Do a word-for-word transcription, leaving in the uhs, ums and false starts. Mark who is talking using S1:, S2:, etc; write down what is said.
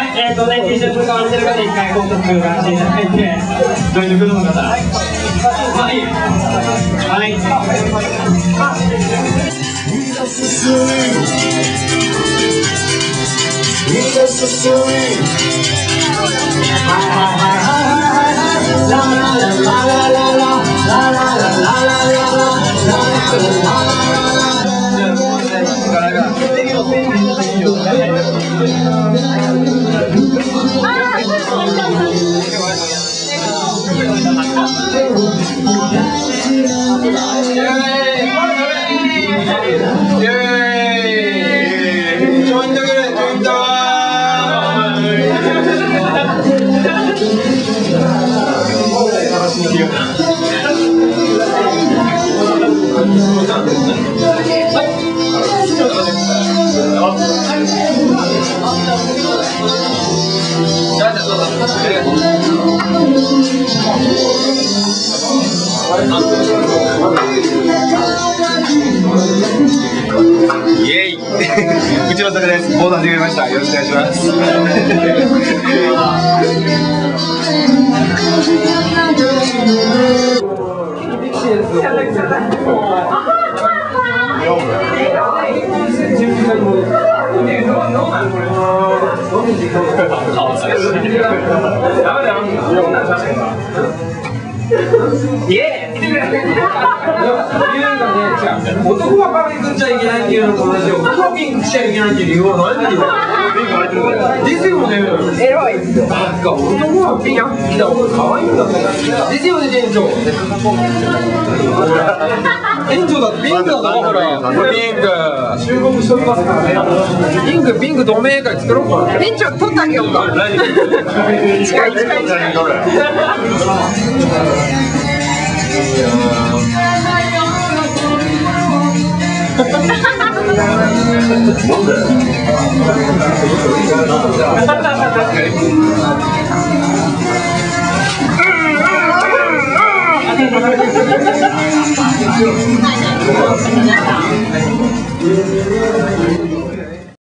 S1: えっとね、T シャツ買われてる方、一回コンタクト交換していただいて、どういうことの方。はい。はい。
S2: イエイうちの作です。ボード始めました。よろしくお願いします。
S1: イエーイ！男はパンクしちゃいけないっていうのと同じで、男はピンクしちゃいけないっていう理由は何だろう。ですよね。エロい。男はピンク着た方が可愛いんだって。ですよね、店長。店長だってピンクだぞ、ほら。ピンク。集合しておりますからね。ピンク、ピンク同盟会作ろうか。店長取ってあげようか。近い近い近い。なんで